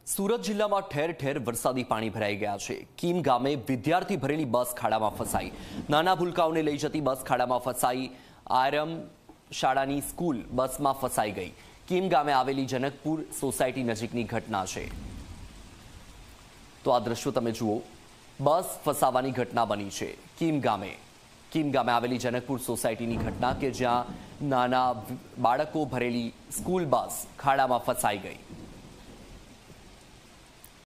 સુરત જિલ્લામાં ઠેર ઠેર વરસાદી પાણી ભરાઈ ગયા છે। કીમ ગામે વિદ્યાર્થી ભરેલી બસ ખાડામાં ફસાઈ। નાના ભૂલકાઓને લઈ જતી બસ ખાડામાં ફસાઈ। આરએમ શાળાની સ્કૂલ બસમાં ફસાઈ ગઈ। કીમ ગામે આવેલી જનકપુર સોસાયટી નજીકની ઘટના છે। તો આ દ્રશ્યો તમે જુઓ, બસ ફસાવાની ઘટના બની છે કીમ ગામે આવેલી જનકપુર સોસાયટીની ઘટના કે જ્યાં નાના બાળકો ભરેલી સ્કૂલ બસ ખાડામાં ફસાઈ ગઈ।